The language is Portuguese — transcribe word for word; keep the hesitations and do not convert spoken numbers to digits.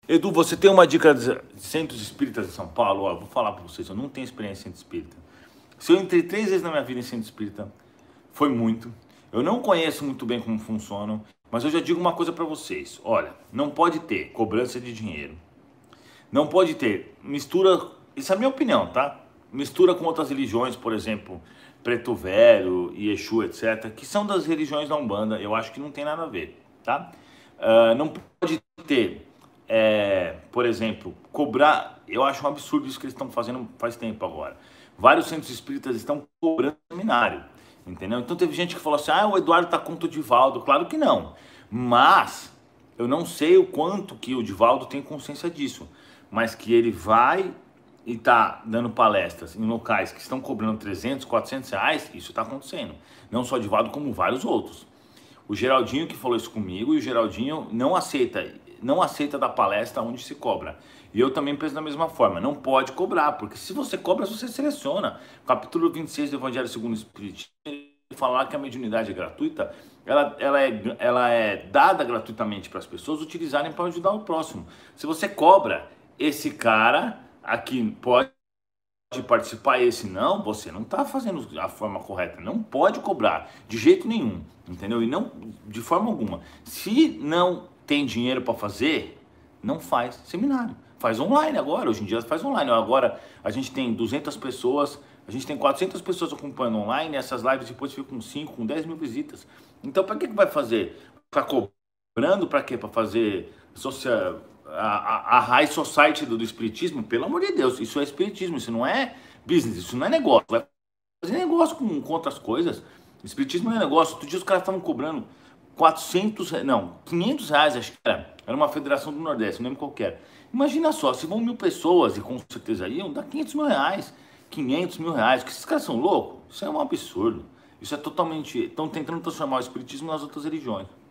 Edu, você tem uma dica de centros espíritas de São Paulo? Ó, vou falar para vocês, eu não tenho experiência em centro espírita. Se eu entrei três vezes na minha vida em centro espírita, foi muito. Eu não conheço muito bem como funcionam, mas eu já digo uma coisa para vocês. Olha, não pode ter cobrança de dinheiro. Não pode ter mistura, isso é a minha opinião, tá? Mistura com outras religiões, por exemplo, Preto Velho e Exu, etcétera, que são das religiões da Umbanda, eu acho que não tem nada a ver, tá? Ah, não pode ter, é, por exemplo, cobrar, eu acho um absurdo isso que eles estão fazendo faz tempo agora. Vários centros espíritas estão cobrando seminário, entendeu? Então teve gente que falou assim, ah, o Eduardo tá contra o Divaldo, claro que não, mas eu não sei o quanto que o Divaldo tem consciência disso, mas que ele vai e está dando palestras em locais que estão cobrando trezentos, quatrocentos reais, isso está acontecendo. Não só Divaldo, como vários outros. O Geraldinho que falou isso comigo, e o Geraldinho não aceita, não aceita dar palestra onde se cobra. E eu também penso da mesma forma, não pode cobrar, porque se você cobra, você seleciona. O capítulo vinte e seis do Evangelho segundo o Espiritismo, falar que a mediunidade é gratuita, ela, ela, é, ela é dada gratuitamente para as pessoas utilizarem para ajudar o próximo. Se você cobra, esse cara aqui pode participar, esse não, você não está fazendo a forma correta, não pode cobrar de jeito nenhum, entendeu? E não de forma alguma. Se não tem dinheiro para fazer, não faz seminário. Faz online agora, hoje em dia faz online. Agora a gente tem duzentas pessoas, a gente tem quatrocentas pessoas acompanhando online, essas lives depois ficam com cinco, com dez mil visitas. Então para que que vai fazer? Para cobrando, para quê? Para fazer social, a, a, a high society do, do espiritismo? Pelo amor de Deus, isso é espiritismo, isso não é business, isso não é negócio. Vai fazer negócio com, com outras coisas. Espiritismo não é negócio. Outro dia os caras estavam cobrando quatrocentos, não, quinhentos reais, acho que era. Era uma federação do Nordeste, não lembro qual que era. Imagina só, se vão mil pessoas, e com certeza iam, dá quinhentos mil reais, quinhentos mil reais, que esses caras são loucos? Isso é um absurdo. Isso é totalmente, estão tentando transformar o espiritismo nas outras religiões.